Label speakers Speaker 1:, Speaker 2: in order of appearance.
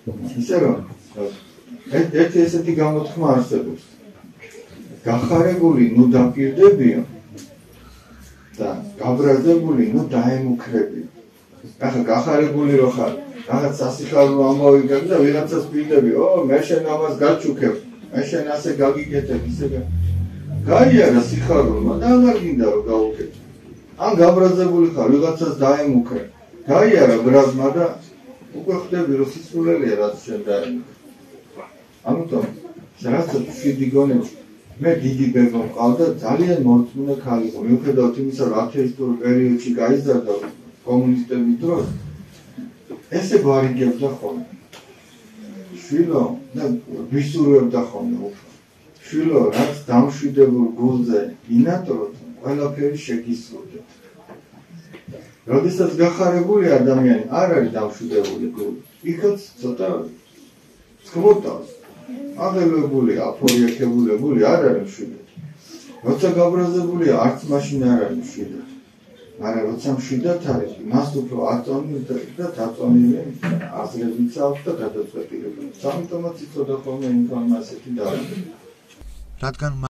Speaker 1: ისე რომ ერთი ესეთი გამოთქმა არსებობს. გახარებული ნუ დაპირდებიო და გაბრაზებული ნუ დაემუქრებიო. ახლა გახარებული რო ხარ, რაღაც სასიხარულო ამბავი გაქვს და ვიღაცას პირდები, მე შენ ამას გაჩუქებ, მე შენ ასე გაგიკეთებ, ისე გაიარა სიხარულმა და აღარ გინდა რომ გაუკეთო. ან გაბრაზებული ხარ, ვიღაცას დაემუქრებ, გაიარა ბრაზმა და უკვე ხდები რომ სისულელია რაც შენ დაემუქრე. ამიტომ რაღაცა შვიდი გონებს მე დიდი ბებო მყავდა ძალიან მორწმუნე ქალი იყო. მიუხედავად იმისა, რომ ათეისტურ პერიოდში გაიზარდა კომუნისტების დროს, ესე გვარიგებდა ხოლმე. შვილო და ვისურვებდა ხოლმე უფრო. შვილო, რაც დამშვიდებულ გულზე ინატროთ, ყველაფერი შეგისურვებთ. როდესაც გახარებული ადამიანი არ არის დამშვიდებული გული, იქაც ცოტა წყლუტავს. აღელვებული, აფორიაქებულებული არ არის მშვიდად. როცა გაბრაზებულია, არც მაშინ არ არის მშვიდად. მაგრამ როცა მშვიდად არის, მას უფრო აწონი და დაწონილი აზრებიც აქვს და გადაწყვეტილებიც. ამიტომაც იცოდა ხოლმე ინფორმაციით და რადგან